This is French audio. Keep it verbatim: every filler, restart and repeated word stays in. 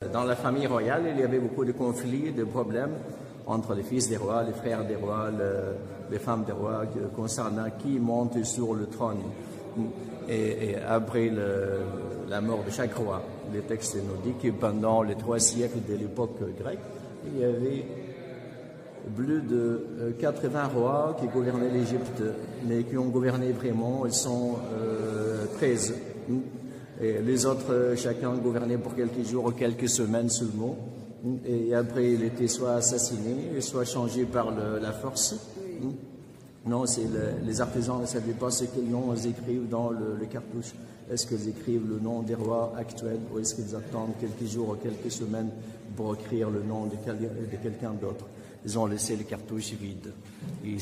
Dans la famille royale, il y avait beaucoup de conflits, de problèmes entre les fils des rois, les frères des rois, le, les femmes des rois, concernant qui monte sur le trône. Et, et après le, la mort de chaque roi, le texte nous dit que pendant les trois siècles de l'époque grecque, il y avait plus de quatre-vingts rois qui gouvernaient l'Égypte, mais qui ont gouverné vraiment, ils sont euh, treize. Et les autres, chacun gouvernait pour quelques jours, quelques semaines seulement. Et après, il était soit assassiné, soit changé par le, la force. Non, c'est le, les artisans ne savaient pas ce qu'ils noms ils écrivent dans le, le cartouche. Est-ce qu'ils écrivent le nom des rois actuels ou est-ce qu'ils attendent quelques jours ou quelques semaines pour écrire le nom de, quel, de quelqu'un d'autre? Ils ont laissé le cartouche vide. Et